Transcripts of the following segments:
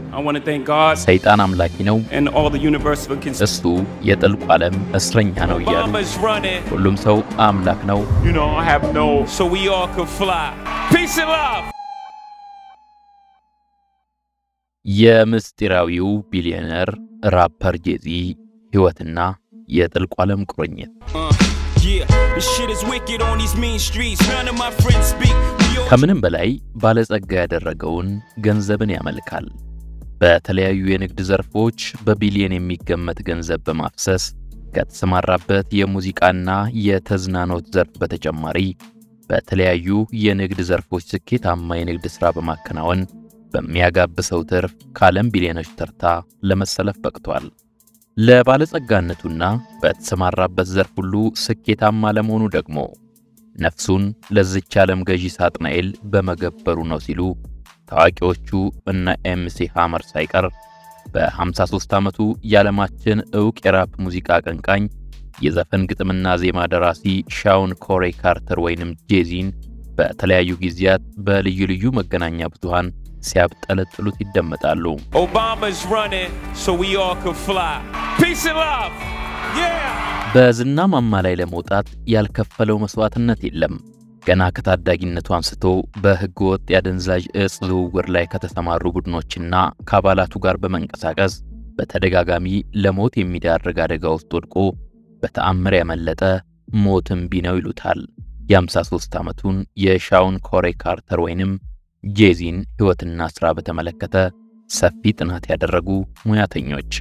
I want to thank God ሰይጣን አምላኪ ነው and all the universal እሱ የጥልቁ ዓለም እስረኛ ነው ይላሉ ሁሉም ሰው አምላክ ነው you know I have no so we all could fly peace and love የምስጢራዊው ቢሊዮነር ራፐር ጄዚ ህይወትና የጥልቁ ዓለም ቁርኝት ከምንም በላይ ባለጸጋ ያደረገውን ገንዘብን ያመልካል በተለያዩ የንግድ ዘርፎች በቢሊዮን የሚገመት ገንዘብ በማፍሰስ ከተሰማራበት የሙዚቃና የተዝናኖት ዘርፍ በተጨማሪ በተለያዩ የንግድ ዘርፎች ስኬታማ የንግድ ሥራ በማከናወን በሚያጋብሰው ትርፍ ካለም ቢሊዮኖች ተርታ ለመሰለፍ በቅቷል ለባለጸጋነቱና በተሰማራበት ዘርፍ ሁሉ ስኬታማ ለመሆኑ ደግሞ ነፍሱን ለዚች ዓለም ገዢ ሳጥናኤል በመገበሩ ነው ሲሉ ታዋቂዎቹ እና ኤምሲ ሃመር ሳይቀር በ53 ዓመቱ የዓለማችን ዕውቅ የራፕ ሙዚቃ አቀንቃኝ የዘፈን ግጥምና ዜማ ደራሲ ሻውን ኮሬ ካርተር ወይንም ጄዚን በተለያዩ ጊዜያት በልዩ ልዩ መገናኛ ብዙሃን ሲያብጠለጥሉት ይደመጣሉ Obama's running so we all could fly peace and love yeah በዝና ማማ ላይ ለመውጣት ያልከፈለው መስዋዕትነት የለም ገና ከታዳጊነቱ አንስቶ በህግ ወጥ ያደንዛዥ እጽ ዝውውር ላይ ከተሰማሩ ቡድኖችና ከአባላቱ ጋር በመንቀሳቀስ በተደጋጋሚ ለሞት የሚዳርግ አደጋ ውስጥ ወድቆ በተአምር ያመለጠ ሞትም ቢነው ይሉታል የ53 ዓመቱን የሻውን ኮሬ ካርተር ወይንም ጄዚን ህይወትና ሥራ በተመለከተ ሰፊ ጥናት ያደረጉ ሙያተኞች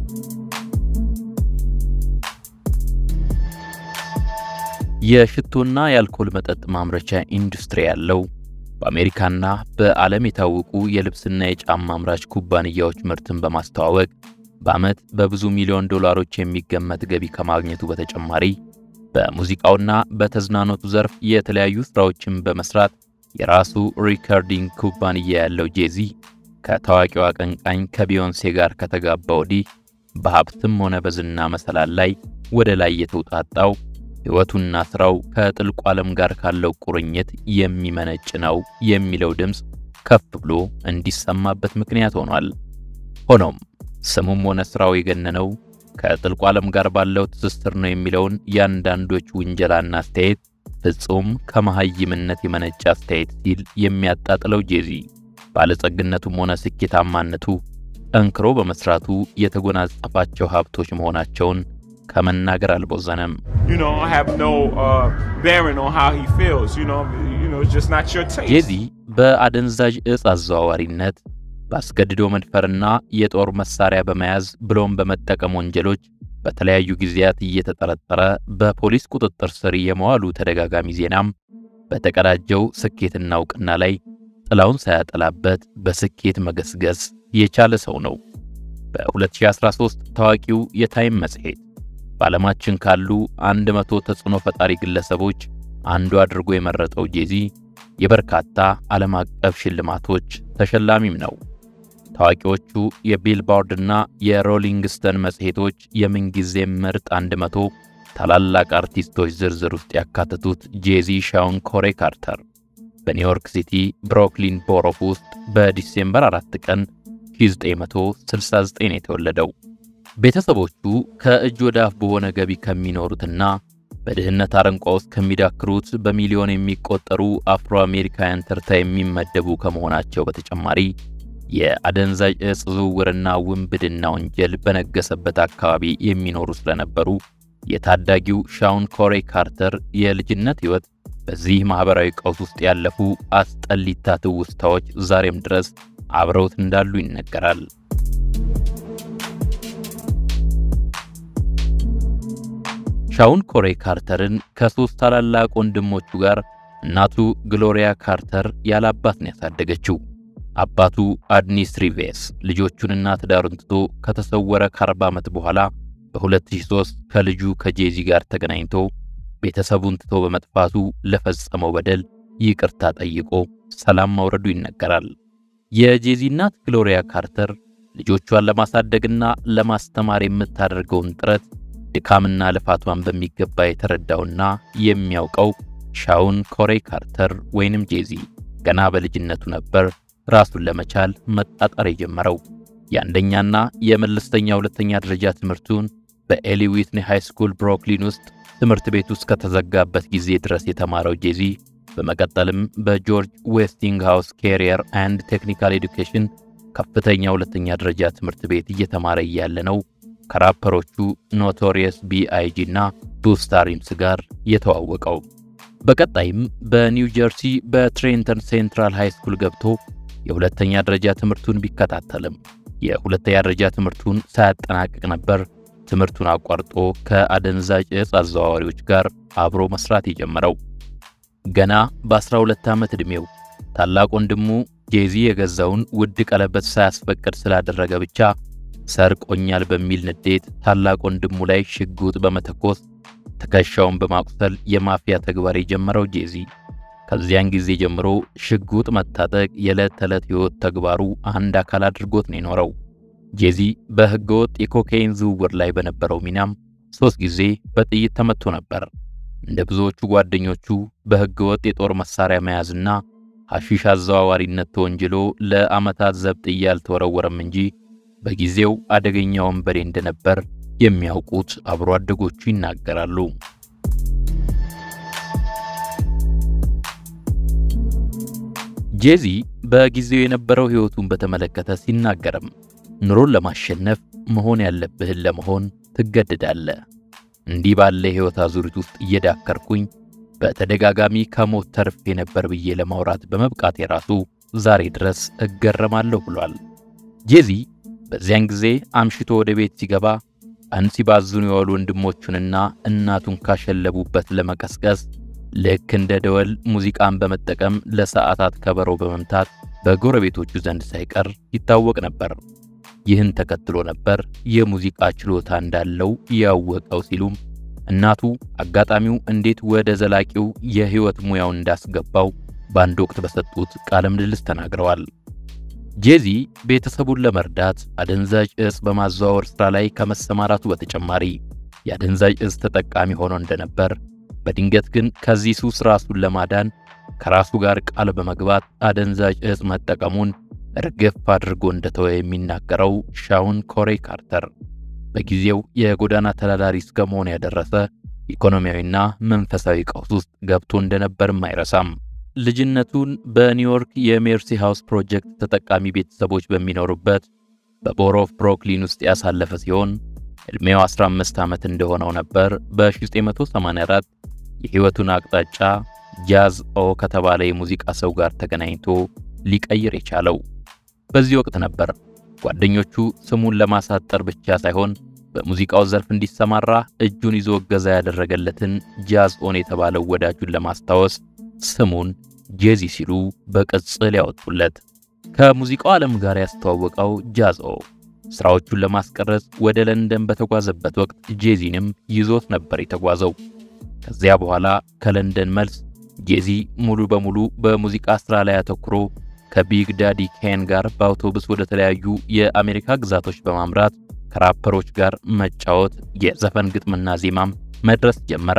የሽቶና የአልኮል መጠጥ ማምረቻ ኢንዱስትሪ ያለው በአሜሪካና በዓለም የታወቁ የልብስና የጫማ አምራች ኩባንያዎች ምርትን በማስተዋወቅ በአመት በብዙ ሚሊዮን ዶላሮች የሚገመት ገቢ ከማግኘቱ በተጨማሪ በሙዚቃውና በተዝናኖቱ ዘርፍ የተለያዩ ስራዎችን በመስራት የራሱ ሪከርዲንግ ኩባንያ ያለው ጄዚ ከታዋቂው አቀንቃኝ ከቢዮንሴ ጋር ከተጋባ ወዲህ በሀብትም ሆነ በዝና መሰላል ላይ ወደ ላይ የተውጣጣው ህይወቱና ስራው ከጥልቁ ዓለም ጋር ካለው ቁርኝት የሚመነጭ ነው የሚለው ድምጽ ከፍ ብሎ እንዲሰማበት ምክንያት ሆኗል ሆኖም ስሙም ሆነ ስራው የገነነው ከጥልቁ ዓለም ጋር ባለው ትስስር ነው የሚለውን ያንዳንዶች ውንጀላና አስተያየት ፍጹም ከመሃይምነት የመነጨ አስተያየት ሲል የሚያጣጥለው ጄዚ ባለጸግነቱም ሆነ ስኬታማነቱ ጠንክሮ በመስራቱ የተጎናጸፋቸው ሀብቶች መሆናቸውን ከመናገር አልቦዘነም you know I have no bearing on how he feels you know it's just not your taste ጄዚ በአደንዛዥ እጽ አዘዋዋሪነት ባስገድዶ መድፈርና የጦር መሳሪያ በመያዝ ብሎም በመጠቀም ወንጀሎች በተለያዩ ጊዜያት እየተጠረጠረ በፖሊስ ቁጥጥር ስር የመዋሉ ተደጋጋሚ ዜናም በተቀዳጀው ስኬትና ዕውቅና ላይ ጥላውን ሳያጠላበት በስኬት መገስገስ የቻለ ሰው ነው በ2013 ታዋቂው የታይም መጽሔት በዓለማችን ካሉ 100 ተጽዕኖ ፈጣሪ ግለሰቦች አንዱ አድርጎ የመረጠው ጄዚ የበርካታ ዓለም አቀፍ ሽልማቶች ተሸላሚም ነው ታዋቂዎቹ የቢልቦርድና የሮሊንግ ስቶን መጽሔቶች የምንጊዜ ምርጥ 100 ታላላቅ አርቲስቶች ዝርዝር ውስጥ ያካተቱት ጄዚ ሻውን ኮሬ ካርተር በኒውዮርክ ሲቲ ብሩክሊን ቦሮፍ ውስጥ በዲሴምበር 4 ቀን 1969 የተወለደው ቤተሰቦቹ ከእጅ ወደ አፍ በሆነ ገቢ ከሚኖሩትና በድህነት አረንቋ ውስጥ ከሚዳክሩት በሚሊዮን የሚቆጠሩ አፍሮ አሜሪካውያን ተርታ የሚመደቡ ከመሆናቸው በተጨማሪ የአደንዛዥ እጽ ዝውውርና ውንብድና ወንጀል በነገሰበት አካባቢ የሚኖሩ ስለነበሩ የታዳጊው ሻውን ኮሬ ካርተር የልጅነት ህይወት በዚህ ማህበራዊ ቀውስ ውስጥ ያለፉ አስጠሊታ ትውስታዎች ዛሬም ድረስ አብረውት እንዳሉ ይነገራል ሻውን ኮሬ ካርተርን ከሶስት ታላላቅ ወንድሞቹ ጋር እናቱ ግሎሪያ ካርተር ያላባት ነው ያሳደገችው አባቱ አድኒስ ሪቬስ ልጆቹንና ትዳሩን ትቶ ከተሰወረ ከ40 ዓመት በኋላ በ2003 ከልጁ ከጄዚ ጋር ተገናኝቶ ቤተሰቡን ትቶ በመጥፋቱ ለፈጸመው በደል ይቅርታ ጠይቆ ሰላም ማውረዱ ይነገራል የጄዚ እናት ግሎሪያ ካርተር ልጆቿን ለማሳደግና ለማስተማር የምታደርገውን ጥረት ድካምና ልፋቷን በሚገባ የተረዳውና የሚያውቀው ሻውን ኮሬ ካርተር ወይንም ጄዚ ገና በልጅነቱ ነበር ራሱን ለመቻል መጣጣር የጀመረው የአንደኛና የመለስተኛ ሁለተኛ ደረጃ ትምህርቱን በኤሊ ዊትኒ ሃይ ስኩል ብሩክሊን ውስጥ ትምህርት ቤት ውስጥ ከተዘጋበት ጊዜ ድረስ የተማረው ጄዚ በመቀጠልም በጆርጅ ዌስቲንግሃውስ ካሪየር ኤንድ ቴክኒካል ኤዱኬሽን ከፍተኛ ሁለተኛ ደረጃ ትምህርት ቤት እየተማረ ያለ ነው ከራፐሮቹ ኖቶሪየስ ቢአይጂ እና ቡስታ ሪምስ ጋር የተዋወቀው። በቀጣይም በኒው ጀርሲ በትሬንተን ሴንትራል ሃይ ስኩል ገብቶ የሁለተኛ ደረጃ ትምህርቱን ቢከታተልም የሁለተኛ ደረጃ ትምህርቱን ሳያጠናቅቅ ነበር ትምህርቱን አቋርጦ ከአደንዛዥ እጽ አዘዋዋሪዎች ጋር አብሮ መስራት የጀመረው። ገና በ12 ዓመት ዕድሜው ታላቅ ወንድሙ ጄዚ የገዛውን ውድ ቀለበት ሳያስፈቅድ ስላደረገ ብቻ ሰርቆኛል በሚል ንዴት ታላቅ ወንድሙ ላይ ሽጉጥ በመተኮስ ተከሻውን በማቁሰል የማፊያ ተግባር የጀመረው ጄዚ ከዚያን ጊዜ ጀምሮ ሽጉጥ መታጠቅ የዕለት ተዕለት ሕይወት ተግባሩ አንድ አካል አድርጎት ነው የኖረው። ጄዚ በህገወጥ የኮካይን ዝውውር ላይ በነበረው ሚናም 3 ጊዜ በጥይት ተመቶ ነበር። እንደ ብዙዎቹ ጓደኞቹ በህገወጥ የጦር መሳሪያ መያዝና ሐሺሽ አዘዋዋሪነት ተወንጅሎ ለዓመታት ዘብጥያ ያልተወረወረም እንጂ በጊዜው አደገኛ ወንበዴ እንደነበር የሚያውቁት አብሮ አደጎቹ ይናገራሉ። ጄዚ በጊዜው የነበረው ህይወቱን በተመለከተ ሲናገርም ኑሮን ለማሸነፍ መሆን ያለብህን ለመሆን ትገደዳለህ። እንዲህ ባለ ህይወት አዙሪት ውስጥ እየዳከርኩኝ በተደጋጋሚ ከሞት ተርፌ ነበር ብዬ ለማውራት በመብቃት የራሱ ዛሬ ድረስ እገረማለሁ ብሏል። ጄዚ በዚያን ጊዜ አምሽቶ ወደ ቤት ሲገባ አንሲባዙን የዋሉ ወንድሞቹንና እናቱን ካሸለቡበት ለመቀስቀስ ልክ እንደ ደወል ሙዚቃን በመጠቀም ለሰዓታት ከበሮ በመምታት በጎረቤቶቹ ዘንድ ሳይቀር ይታወቅ ነበር። ይህን ተከትሎ ነበር የሙዚቃ ችሎታ እንዳለው ያወቀው ሲሉም እናቱ አጋጣሚው እንዴት ወደ ዘላቂው የህይወት ሙያው እንዳስገባው በአንድ ወቅት በሰጡት ቃለ ምልልስ ተናግረዋል። ጄዚ ቤተሰቡን ለመርዳት አደንዛዥ እጽ በማዘዋወር ስራ ላይ ከመሰማራቱ በተጨማሪ የአደንዛዥ እጽ ተጠቃሚ ሆኖ እንደነበር በድንገት ግን ከዚህ ሱስ ራሱን ለማዳን ከራሱ ጋር ቃል በመግባት አደንዛዥ እጽ መጠቀሙን እርግፍ አድርጎ እንደተወ የሚናገረው ሻውን ኮሬ ካርተር በጊዜው የጎዳና ተዳዳሪ እስከመሆን ያደረሰ ኢኮኖሚያዊና መንፈሳዊ ቀውስ ውስጥ ገብቶ እንደነበርም አይረሳም። ልጅነቱን በኒውዮርክ የሜርሲ ሃውስ ፕሮጀክት ተጠቃሚ ቤተሰቦች በሚኖሩበት በቦሮ ኦፍ ብሩክሊን ውስጥ ያሳለፈ ሲሆን እድሜው 15 ዓመት እንደሆነው ነበር በ1984 የህይወቱን አቅጣጫ ጃዝ ኦ ከተባለ የሙዚቃ ሰው ጋር ተገናኝቶ ሊቀይር የቻለው። በዚህ ወቅት ነበር ጓደኞቹ ስሙን ለማሳጠር ብቻ ሳይሆን በሙዚቃው ዘርፍ እንዲሰማራ እጁን ይዞ ገዛ ያደረገለትን ጃዝ ኦን የተባለው ወዳጁን ለማስታወስ ስሙን ጄዚ ሲሉ በቅጽል ያወጡለት። ከሙዚቃው ዓለም ጋር ያስተዋወቀው ጃዝ ኦ ስራዎቹን ለማስቀረጽ ወደ ለንደን በተጓዘበት ወቅት ጄዚንም ይዞት ነበር የተጓዘው። ከዚያ በኋላ ከለንደን መልስ ጄዚ ሙሉ በሙሉ በሙዚቃ ስራ ላይ አተኩሮ ከቢግ ዳዲ ኬን ጋር በአውቶቡስ ወደ ተለያዩ የአሜሪካ ግዛቶች በማምራት ከራፐሮች ጋር መጫወት የዘፈን ግጥምና ዜማም መድረስ ጀመረ።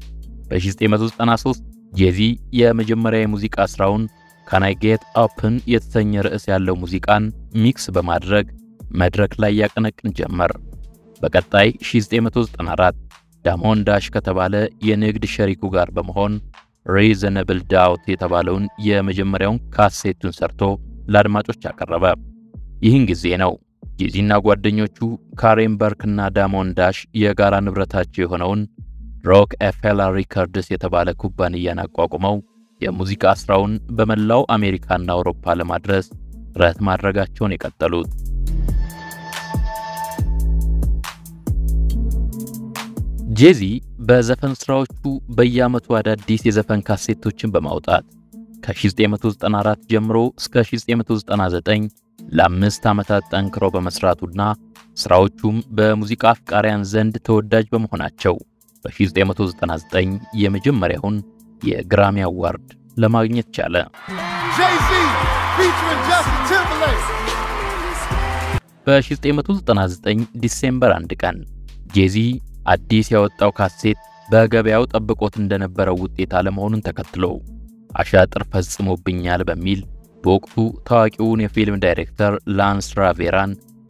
በ1993 ጄዚ የመጀመሪያ የሙዚቃ ስራውን ካን አይ ጌት ኦፕን የተሰኘ ርዕስ ያለው ሙዚቃን ሚክስ በማድረግ መድረክ ላይ ያቀነቅን ጀመር። በቀጣይ 1994 ዳሞን ዳሽ ከተባለ የንግድ ሸሪኩ ጋር በመሆን ሪዘነብል ዳውት የተባለውን የመጀመሪያውን ካሴቱን ሰርቶ ለአድማጮች አቀረበ። ይህን ጊዜ ነው ጄዚና ጓደኞቹ ካሬን በርክና ዳሞን ዳሽ የጋራ ንብረታቸው የሆነውን ሮክ ኤፍኤል ሪከርድስ የተባለ ኩባንያን አቋቁመው የሙዚቃ ስራውን በመላው አሜሪካና አውሮፓ ለማድረስ ጥረት ማድረጋቸውን የቀጠሉት። ጄዚ በዘፈን ስራዎቹ በየዓመቱ አዳዲስ የዘፈን ካሴቶችን በማውጣት ከ1994 ጀምሮ እስከ 1999 ለ5 ዓመታት ጠንክሮ በመስራቱና ስራዎቹም በሙዚቃ አፍቃሪያን ዘንድ ተወዳጅ በመሆናቸው በ1999 የመጀመሪያውን የግራሚ አዋርድ ለማግኘት ቻለ። በ1999 ዲሴምበር 1 ቀን ጄዚ አዲስ ያወጣው ካሴት በገበያው ጠብቆት እንደነበረው ውጤት አለመሆኑን ተከትሎ አሻጥር ፈጽሞብኛል በሚል በወቅቱ ታዋቂውን የፊልም ዳይሬክተር ላንስ ራቬራን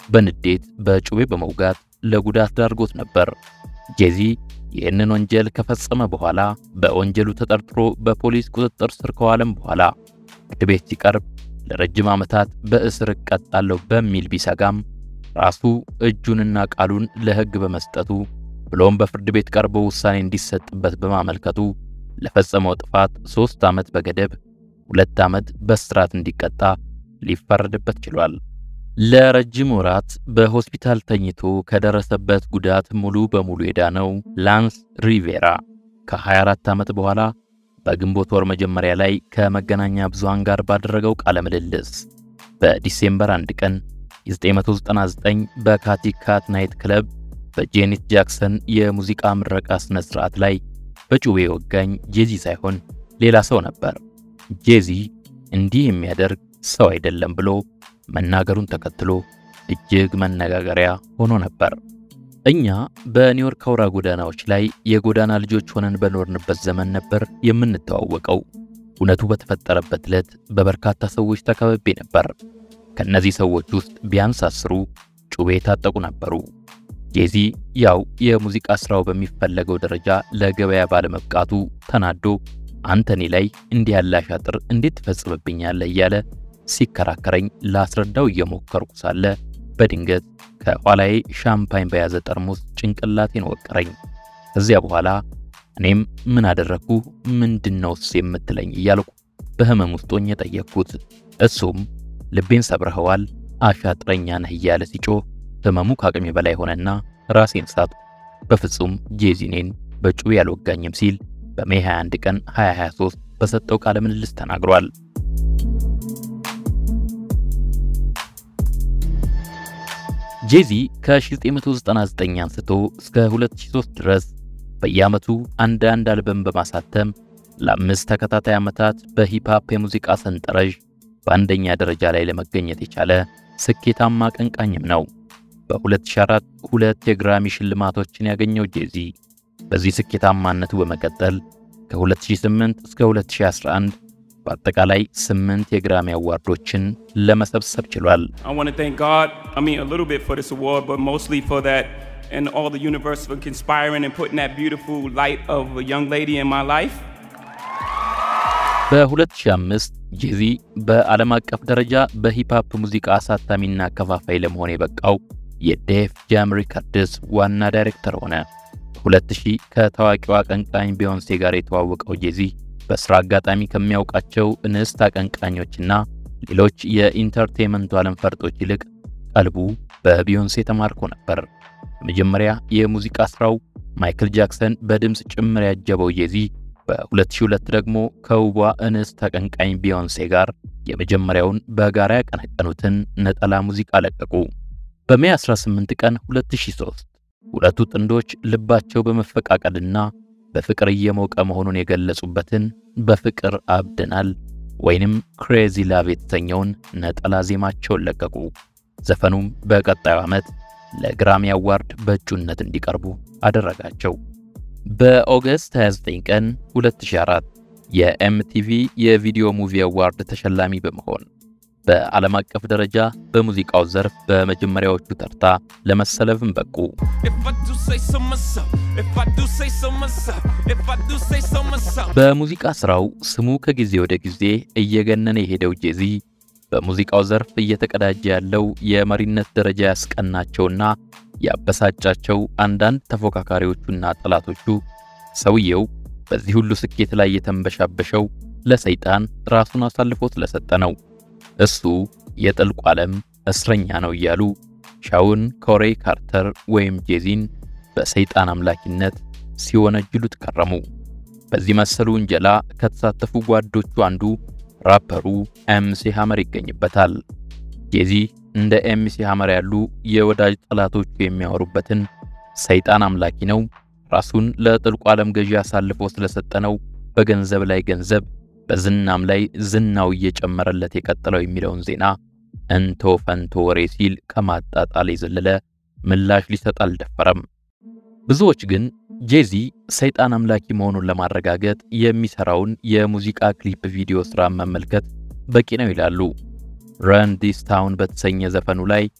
በንዴት በጩቤ በመውጋት ለጉዳት ዳርጎት ነበር። ጄዚ ይህንን ወንጀል ከፈጸመ በኋላ በወንጀሉ ተጠርጥሮ በፖሊስ ቁጥጥር ስር ከዋለም በኋላ ፍርድ ቤት ሲቀርብ ለረጅም ዓመታት በእስር እቀጣለሁ በሚል ቢሰጋም ራሱ እጁንና ቃሉን ለሕግ በመስጠቱ ብሎም በፍርድ ቤት ቀርቦ ውሳኔ እንዲሰጥበት በማመልከቱ ለፈጸመው ጥፋት 3 ዓመት በገደብ 2 ዓመት በእስራት እንዲቀጣ ሊፈረድበት ችሏል። ለረጅም ወራት በሆስፒታል ተኝቶ ከደረሰበት ጉዳት ሙሉ በሙሉ የዳነው ላንስ ሪቬራ ከ24 ዓመት በኋላ በግንቦት ወር መጀመሪያ ላይ ከመገናኛ ብዙሃን ጋር ባደረገው ቃለ ምልልስ በዲሴምበር 1 ቀን 1999 በካቲ ካት ናይት ክለብ በጄኔት ጃክሰን የሙዚቃ ምረቃ ስነ ስርዓት ላይ በጩቤ ወጋኝ ጄዚ ሳይሆን ሌላ ሰው ነበር። ጄዚ እንዲህ የሚያደርግ ሰው አይደለም ብሎ መናገሩን ተከትሎ እጅግ መነጋገሪያ ሆኖ ነበር። እኛ በኒውዮርክ አውራ ጎዳናዎች ላይ የጎዳና ልጆች ሆነን በኖርንበት ዘመን ነበር የምንተዋወቀው። እውነቱ በተፈጠረበት ዕለት በበርካታ ሰዎች ተከብቤ ነበር። ከነዚህ ሰዎች ውስጥ ቢያንስ 10ሩ ጩቤ ታጠቁ ነበሩ። ጄዚ ያው የሙዚቃ ስራው በሚፈለገው ደረጃ ለገበያ ባለመብቃቱ ተናዶ አንተኔ ላይ እንዲህ ያለ አሻጥር እንዴት ትፈጽምብኛለህ እያለ ሲከራከረኝ ላስረዳው እየሞከርኩ ሳለ በድንገት ከኋላዬ ሻምፓኝ በያዘ ጠርሙስ ጭንቅላቴን ወቀረኝ። ከዚያ በኋላ እኔም ምን አደረኩ ምንድነውስ የምትለኝ እያልኩ በህመም ውስጥ ሆኜ ጠየቅኩት። እሱም ልቤን ሰብረኸዋል አሻጥረኛ ነህ እያለ ሲጮህ ህመሙ ከአቅሜ በላይ ሆነና ራሴን ሳትኩ። በፍጹም ጄዚ እኔን በጩቤ ያልወጋኝም ሲል በሜይ 21 ቀን 2023 በሰጠው ቃለ ምልልስ ተናግሯል። ጄዚ ከ1999 አንስቶ እስከ 2003 ድረስ በየዓመቱ አንድ አልበም በማሳተም ለ5 ተከታታይ ዓመታት በሂፕ-ሆፕ የሙዚቃ ሰንጠረዥ በአንደኛ ደረጃ ላይ ለመገኘት የቻለ ስኬታማ አቀንቃኝም ነው። በ2004 2 የግራሚ ሽልማቶችን ያገኘው ጄዚ በዚህ ስኬታማነቱ በመቀጠል ከ2008 እስከ 2011 በአጠቃላይ 8 የግራሚ አዋርዶችን ለመሰብሰብ ችሏል። I want to thank God, a little bit for this award, but mostly for that and all the universe for conspiring and putting that beautiful light of a young lady in my life. በ2005 ጄዚ በዓለም አቀፍ ደረጃ በሂፕ-ሆፕ ሙዚቃ አሳታሚና ከፋፋይ ለመሆን የበቃው የዴፍ ጃም ሪከርድስ ዋና ዳይሬክተር ሆነ። በ2000 ከታዋቂው አቀንቃኝ ቢዮንሴ ጋር የተዋወቀው ጄዚ በስራ አጋጣሚ ከሚያውቃቸው እንስት አቀንቃኞችና ሌሎች የኢንተርቴይንመንት ዓለም ፈርጦች ይልቅ ቀልቡ በቢዮንሴ ተማርኮ ነበር። በመጀመሪያ የሙዚቃ ስራው ማይክል ጃክሰን በድምጽ ጭምር ያጀበው ጄዚ በ2002 ደግሞ ከውቧ እንስት አቀንቃኝ ቢዮንሴ ጋር የመጀመሪያውን በጋራ ያቀነቀኑትን ነጠላ ሙዚቃ ለቀቁ። በሜይ 18 ቀን 2003 ሁለቱ ጥንዶች ልባቸው በመፈቃቀልና በፍቅር እየሞቀ መሆኑን የገለጹበትን በፍቅር አብደናል ወይንም ክሬዚ ላቭ የተሰኘውን ነጠላ ዜማቸውን ለቀቁ። ዘፈኑም በቀጣዩ ዓመት ለግራሚ አዋርድ በእጩነት እንዲቀርቡ አደረጋቸው። በኦገስት 29 ቀን 2004 የኤምቲቪ የቪዲዮ ሙቪ አዋርድ ተሸላሚ በመሆን በዓለም አቀፍ ደረጃ በሙዚቃው ዘርፍ በመጀመሪያዎቹ ተርታ ለመሰለፍም በቁ። በሙዚቃ ስራው ስሙ ከጊዜ ወደ ጊዜ እየገነነ የሄደው ጄዚ በሙዚቃው ዘርፍ እየተቀዳጀ ያለው የመሪነት ደረጃ ያስቀናቸውና ያበሳጫቸው አንዳንድ ተፎካካሪዎቹና ጠላቶቹ ሰውየው በዚህ ሁሉ ስኬት ላይ የተንበሻበሸው ለሰይጣን ራሱን አሳልፎ ስለሰጠ ነው። እሱ የጥልቁ ዓለም እስረኛ ነው እያሉ ሻውን ኮሬ ካርተር ወይም ጄዚን በሰይጣን አምላኪነት ሲወነጅሉት ከረሙ። በዚህ መሰሉ ወንጀላ ከተሳተፉ ጓዶቹ አንዱ ራፐሩ ኤምሲ ሃመር ይገኝበታል። ጄዚ እንደ ኤምሲ ሃመር ያሉ የወዳጅ ጠላቶቹ የሚያወሩበትን ሰይጣን አምላኪ ነው፣ ራሱን ለጥልቁ ዓለም ገዢ አሳልፎ ስለሰጠ ነው፣ በገንዘብ ላይ ገንዘብ በዝናም ላይ ዝናው እየጨመረለት የቀጠለው የሚለውን ዜና እንቶ ፈንቶ ወሬ ሲል ከማጣጣል የዘለለ ምላሽ ሊሰጥ አልደፈረም። ብዙዎች ግን ጄዚ ሰይጣን አምላኪ መሆኑን ለማረጋገጥ የሚሰራውን የሙዚቃ ክሊፕ ቪዲዮ ስራ መመልከት በቂ ነው ይላሉ። ረን ዲስ ታውን በተሰኘ ዘፈኑ ላይ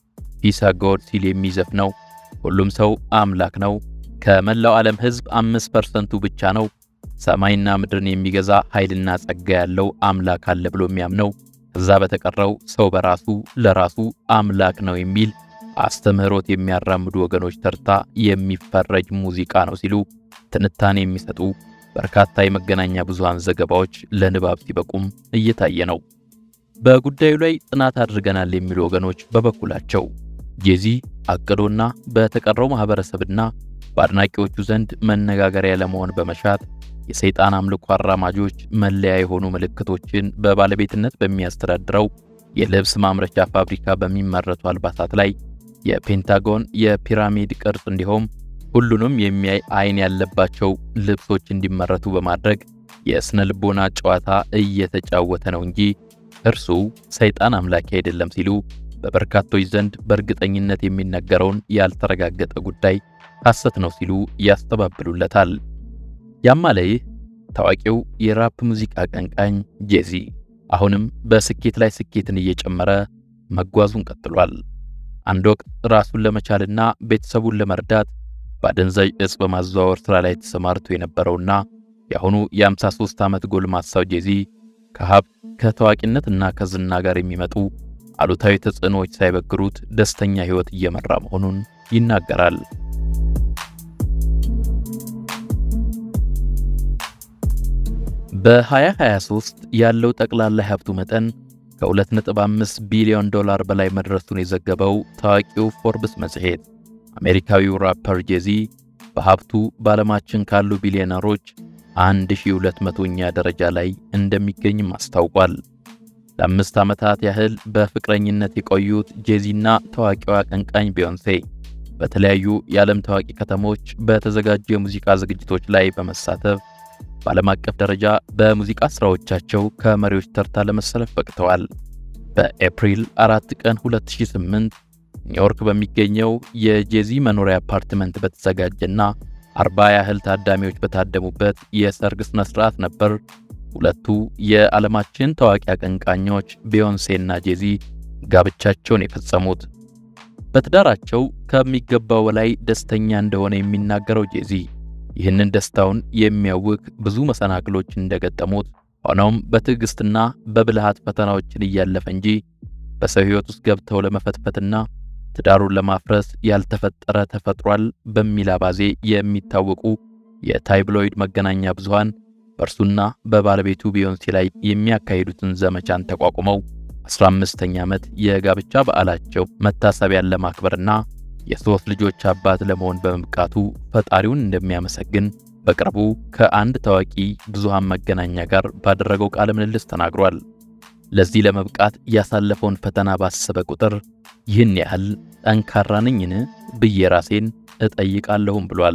ፒስ አ ጎድ ሲል የሚዘፍነው ሁሉም ሰው አምላክ ነው፣ ከመላው ዓለም ሕዝብ 5% ብቻ ነው ሰማይና ምድርን የሚገዛ ኃይልና ጸጋ ያለው አምላክ አለ ብሎ የሚያምነው፣ ከዛ በተቀረው ሰው በራሱ ለራሱ አምላክ ነው የሚል አስተምህሮት የሚያራምዱ ወገኖች ተርታ የሚፈረጅ ሙዚቃ ነው ሲሉ ትንታኔ የሚሰጡ በርካታ የመገናኛ ብዙሃን ዘገባዎች ለንባብ ሲበቁም እየታየ ነው። በጉዳዩ ላይ ጥናት አድርገናል የሚሉ ወገኖች በበኩላቸው ጄዚ አቅዶና በተቀረው ማህበረሰብና በአድናቂዎቹ ዘንድ መነጋገሪያ ለመሆን በመሻት የሰይጣን አምልኮ አራማጆች መለያ የሆኑ ምልክቶችን በባለቤትነት በሚያስተዳድረው የልብስ ማምረቻ ፋብሪካ በሚመረቱ አልባሳት ላይ የፔንታጎን የፒራሚድ ቅርጽ እንዲሁም ሁሉንም የሚያይ አይን ያለባቸው ልብሶች እንዲመረቱ በማድረግ የስነ ልቦና ጨዋታ እየተጫወተ ነው እንጂ እርሱ ሰይጣን አምላክ አይደለም ሲሉ በበርካቶች ዘንድ በእርግጠኝነት የሚነገረውን ያልተረጋገጠ ጉዳይ ሐሰት ነው ሲሉ ያስተባብሉለታል። ያማለይ ታዋቂው የራፕ ሙዚቃ አቀንቃኝ ጄዚ አሁንም በስኬት ላይ ስኬትን እየጨመረ መጓዙን ቀጥሏል። አንድ ወቅት ራሱን ለመቻልና ቤተሰቡን ለመርዳት በአደንዛዥ እጽ በማዘዋወር ስራ ላይ ተሰማርቶ የነበረውና የአሁኑ የ53 ዓመት ጎልማሳው ጄዚ ከሀብት ከታዋቂነትና ከዝና ጋር የሚመጡ አሉታዊ ተጽዕኖዎች ሳይበግሩት ደስተኛ ህይወት እየመራ መሆኑን ይናገራል። በ2023 ያለው ጠቅላላ ሀብቱ መጠን ከ2.5 ቢሊዮን ዶላር በላይ መድረሱን የዘገበው ታዋቂው ፎርብስ መጽሔት አሜሪካዊው ራፐር ጄዚ በሀብቱ በዓለማችን ካሉ ቢሊዮነሮች 1200ኛ ደረጃ ላይ እንደሚገኝም አስታውቋል። ለ5 ዓመታት ያህል በፍቅረኝነት የቆዩት ጄዚና ታዋቂዋ አቀንቃኝ ቢዮንሴ በተለያዩ የዓለም ታዋቂ ከተሞች በተዘጋጁ የሙዚቃ ዝግጅቶች ላይ በመሳተፍ በዓለም አቀፍ ደረጃ በሙዚቃ ስራዎቻቸው ከመሪዎች ተርታ ለመሰለፍ በቅተዋል። በኤፕሪል 4 ቀን 2008 ኒውዮርክ በሚገኘው የጄዚ መኖሪያ አፓርትመንት በተዘጋጀና 40 ያህል ታዳሚዎች በታደሙበት የሰርግ ስነ ስርዓት ነበር ሁለቱ የዓለማችን ታዋቂ አቀንቃኞች ቢዮንሴና ጄዚ ጋብቻቸውን የፈጸሙት። በትዳራቸው ከሚገባው በላይ ደስተኛ እንደሆነ የሚናገረው ጄዚ ይህንን ደስታውን የሚያውክ ብዙ መሰናክሎች እንደገጠሙት ሆኖም በትዕግስትና በብልሃት ፈተናዎችን እያለፈ እንጂ በሰው ህይወት ውስጥ ገብተው ለመፈትፈትና ትዳሩን ለማፍረስ ያልተፈጠረ ተፈጥሯል በሚል አባዜ የሚታወቁ የታይብሎይድ መገናኛ ብዙሃን በእርሱና በባለቤቱ ቢዮንሴ ላይ የሚያካሂዱትን ዘመቻን ተቋቁመው 15ኛ ዓመት የጋብቻ በዓላቸው መታሰቢያን ለማክበርና የሶስት ልጆች አባት ለመሆን በመብቃቱ ፈጣሪውን እንደሚያመሰግን በቅርቡ ከአንድ ታዋቂ ብዙሃን መገናኛ ጋር ባደረገው ቃለ ምልልስ ተናግሯል። ለዚህ ለመብቃት ያሳለፈውን ፈተና ባሰበ ቁጥር ይህን ያህል ጠንካራ ነኝን ብዬ ራሴን እጠይቃለሁም ብሏል።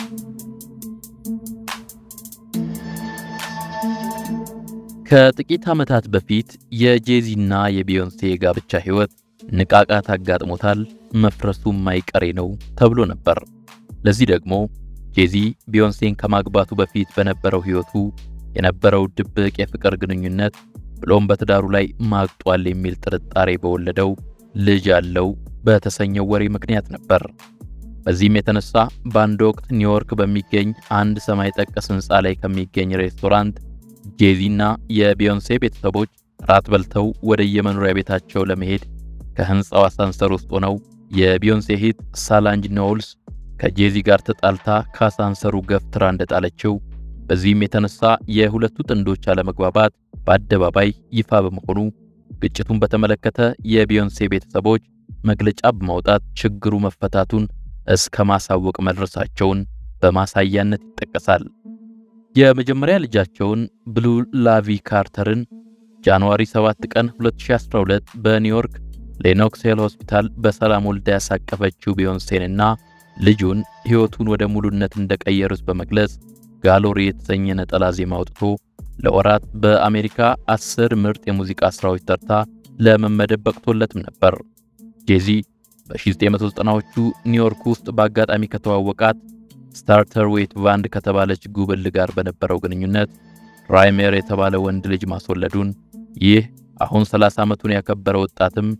ከጥቂት ዓመታት በፊት የጄዚና የቢዮንሴ ጋብቻ ህይወት ንቃቃት አጋጥሞታል፣ መፍረሱም ማይቀሬ ነው ተብሎ ነበር። ለዚህ ደግሞ ጄዚ ቢዮንሴን ከማግባቱ በፊት በነበረው ህይወቱ የነበረው ድብቅ የፍቅር ግንኙነት ብሎም በትዳሩ ላይ ማግጧል የሚል ጥርጣሬ በወለደው ልጅ ያለው በተሰኘው ወሬ ምክንያት ነበር። በዚህም የተነሳ በአንድ ወቅት ኒውዮርክ በሚገኝ አንድ ሰማይ ጠቀስ ህንፃ ላይ ከሚገኝ ሬስቶራንት ጄዚና የቢዮንሴ ቤተሰቦች ራት በልተው ወደ የመኖሪያ ቤታቸው ለመሄድ ከህንፃው አሳንሰር ውስጥ ሆነው የቢዮንሴ እህት ሳላንጅ ኖውልስ ከጄዚ ጋር ተጣልታ ከአሳንሰሩ ገፍትራ እንደጣለችው በዚህም የተነሳ የሁለቱ ጥንዶች አለመግባባት በአደባባይ ይፋ በመሆኑ ግጭቱን በተመለከተ የቢዮንሴ ቤተሰቦች መግለጫ በማውጣት ችግሩ መፈታቱን እስከ ማሳወቅ መድረሳቸውን በማሳያነት ይጠቀሳል። የመጀመሪያ ልጃቸውን ብሉ ላቪ ካርተርን ጃንዋሪ 7 ቀን 2012 በኒውዮርክ ሌኖክስ ሄል ሆስፒታል በሰላም ወልዳ ያሳቀፈችው ቢዮንሴንና ልጁን ህይወቱን ወደ ሙሉነት እንደቀየሩት በመግለጽ ጋሎሪ የተሰኘ ነጠላ ዜማ አውጥቶ ለወራት በአሜሪካ 10 ምርጥ የሙዚቃ ስራዎች ተርታ ለመመደብ በቅቶለትም ነበር። ጄዚ በ1990ዎቹ ኒውዮርክ ውስጥ በአጋጣሚ ከተዋወቃት ስታርተር ዌት ባንድ ከተባለች ጉብል ጋር በነበረው ግንኙነት ራይሜር የተባለ ወንድ ልጅ ማስወለዱን ይህ አሁን 30 ዓመቱን ያከበረው ወጣትም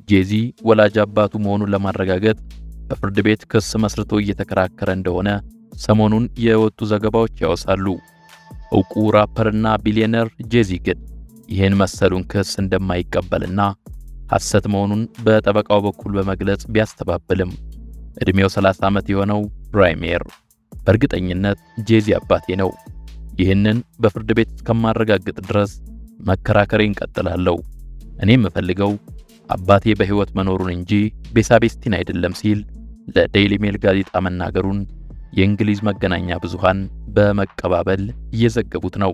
ጄዚ ወላጅ አባቱ መሆኑን ለማረጋገጥ በፍርድ ቤት ክስ መስርቶ እየተከራከረ እንደሆነ ሰሞኑን የወጡ ዘገባዎች ያወሳሉ። ዕውቁ ራፐርና ቢሊዮነር ጄዚ ግን ይህን መሰሉን ክስ እንደማይቀበልና ሐሰት መሆኑን በጠበቃው በኩል በመግለጽ ቢያስተባብልም እድሜው 30 ዓመት የሆነው ብራይሜር በእርግጠኝነት ጄዚ አባቴ ነው፣ ይህንን በፍርድ ቤት እስከማረጋግጥ ድረስ መከራከሬን ቀጥላለሁ፣ እኔ የምፈልገው አባቴ በህይወት መኖሩን እንጂ ቤሳቤስቲን አይደለም ሲል ለዴይሊ ሜል ጋዜጣ መናገሩን የእንግሊዝ መገናኛ ብዙሃን በመቀባበል እየዘገቡት ነው።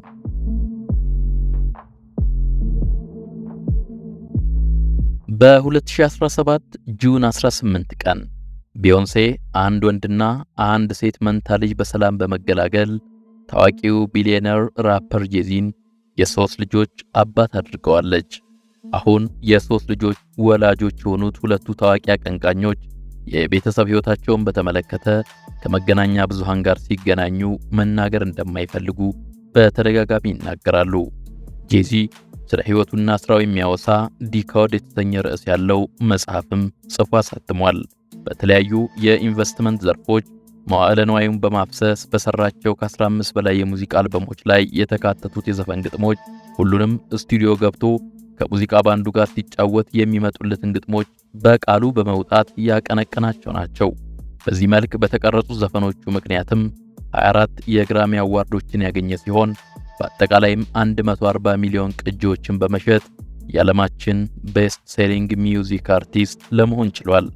በ2017 ጁን 18 ቀን ቢዮንሴ አንድ ወንድና አንድ ሴት መንታ ልጅ በሰላም በመገላገል ታዋቂው ቢሊዮነር ራፐር ጄዚን የሶስት ልጆች አባት አድርገዋለች። አሁን የሶስት ልጆች ወላጆች የሆኑት ሁለቱ ታዋቂ አቀንቃኞች የቤተሰብ ህይወታቸውን በተመለከተ ከመገናኛ ብዙሃን ጋር ሲገናኙ መናገር እንደማይፈልጉ በተደጋጋሚ ይናገራሉ። ጄዚ ስለ ህይወቱና ስራው የሚያወሳ ዲኮድ የተሰኘ ርዕስ ያለው መጽሐፍም ጽፎ አሳትሟል። በተለያዩ የኢንቨስትመንት ዘርፎች መዋዕለ ንዋዩን በማፍሰስ በሰራቸው ከ15 በላይ የሙዚቃ አልበሞች ላይ የተካተቱት የዘፈን ግጥሞች ሁሉንም ስቱዲዮ ገብቶ ከሙዚቃ ባንዱ ጋር ሲጫወት የሚመጡለትን ግጥሞች በቃሉ በመውጣት ያቀነቀናቸው ናቸው። በዚህ መልክ በተቀረጹ ዘፈኖቹ ምክንያትም 24 የግራሚ አዋርዶችን ያገኘ ሲሆን በአጠቃላይም 140 ሚሊዮን ቅጂዎችን በመሸጥ የዓለማችን ቤስት ሴሊንግ ሚውዚክ አርቲስት ለመሆን ችሏል።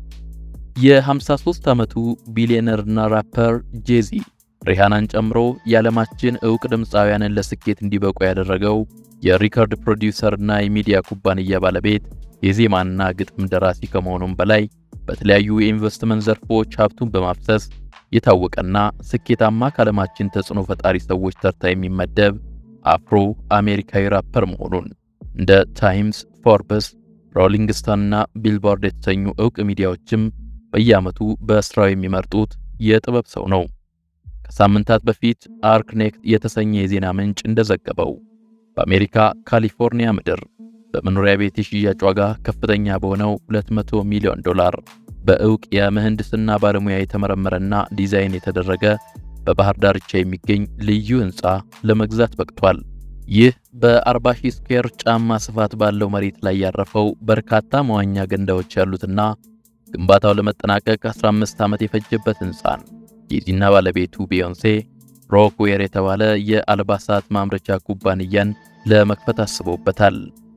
የ53 ዓመቱ ቢሊዮነርና ራፐር ጄዚ ሪሃናን ጨምሮ የዓለማችን ዕውቅ ድምፃውያንን ለስኬት እንዲበቁ ያደረገው የሪከርድ ፕሮዲዩሰርና የሚዲያ ኩባንያ ባለቤት የዜማና ግጥም ደራሲ ከመሆኑም በላይ በተለያዩ የኢንቨስትመንት ዘርፎች ሀብቱን በማፍሰስ የታወቀና ስኬታማ ከዓለማችን ተጽዕኖ ፈጣሪ ሰዎች ተርታ የሚመደብ አፍሮ አሜሪካዊ ራፐር መሆኑን እንደ ታይምስ፣ ፎርብስ፣ ሮሊንግ ስቶንና ቢልቦርድ የተሰኙ ዕውቅ ሚዲያዎችም በየዓመቱ በስራው የሚመርጡት የጥበብ ሰው ነው። ከሳምንታት በፊት አርክኔክት የተሰኘ የዜና ምንጭ እንደዘገበው በአሜሪካ ካሊፎርኒያ ምድር በመኖሪያ ቤት የሽያጭ ዋጋ ከፍተኛ በሆነው $200 ሚሊዮን በዕውቅ የምህንድስና ባለሙያ የተመረመረና ዲዛይን የተደረገ በባህር ዳርቻ የሚገኝ ልዩ ህንጻ ለመግዛት በቅቷል። ይህ በ40,000 ስኩዌር ጫማ ስፋት ባለው መሬት ላይ ያረፈው በርካታ መዋኛ ገንዳዎች ያሉትና ግንባታው ለመጠናቀቅ 15 ዓመት የፈጀበት ህንጻን ጄዚና ባለቤቱ ቢዮንሴ ሮክዌር የተባለ የአልባሳት ማምረቻ ኩባንያን ለመክፈት አስበውበታል።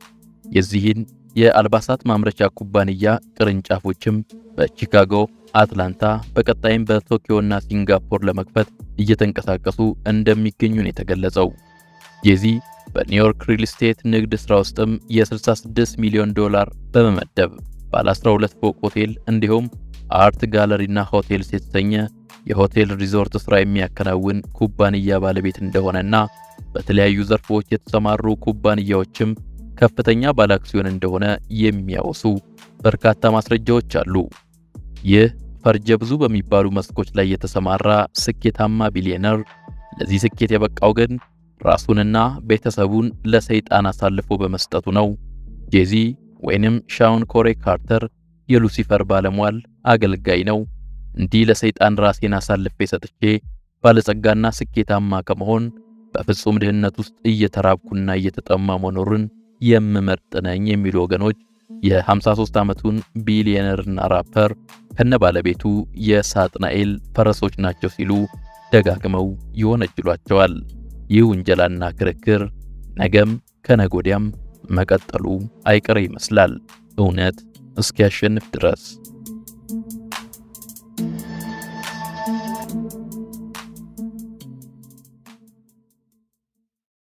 የዚህን የአልባሳት ማምረቻ ኩባንያ ቅርንጫፎችም በቺካጎ፣ አትላንታ፣ በቀጣይም በቶኪዮና ሲንጋፖር ለመክፈት እየተንቀሳቀሱ እንደሚገኙ ነው የተገለጸው። ጄዚ በኒውዮርክ ሪል ስቴት ንግድ ስራ ውስጥም የ$66 ሚሊዮን በመመደብ ባለ 12 ፎቅ ሆቴል እንዲሁም አርት ጋለሪና ሆቴልስ የተሰኘ የሆቴል ሪዞርት ስራ የሚያከናውን ኩባንያ ባለቤት እንደሆነና በተለያዩ ዘርፎች የተሰማሩ ኩባንያዎችም ከፍተኛ ባለአክሲዮን እንደሆነ የሚያወሱ በርካታ ማስረጃዎች አሉ። ይህ ፈርጀ ብዙ በሚባሉ መስኮች ላይ የተሰማራ ስኬታማ ቢሊዮነር ለዚህ ስኬት የበቃው ግን ራሱንና ቤተሰቡን ለሰይጣን አሳልፎ በመስጠቱ ነው። ጄዚ ወይንም ሻውን ኮሬ ካርተር የሉሲፈር ባለሟል አገልጋይ ነው። እንዲህ ለሰይጣን ራሴን አሳልፌ ሰጥቼ ባለጸጋና ስኬታማ ከመሆን በፍጹም ድህነት ውስጥ እየተራብኩና እየተጠማ መኖርን የምመርጥ ነኝ የሚሉ ወገኖች የ53 ዓመቱን ቢሊዮነርና ራፐር ከነባለቤቱ የሳጥናኤል ፈረሶች ናቸው ሲሉ ደጋግመው ይወነጅሏቸዋል። ይህ ውንጀላና ክርክር ነገም ከነጎዲያም መቀጠሉ አይቀር ይመስላል፣ እውነት እስኪያሸንፍ ድረስ።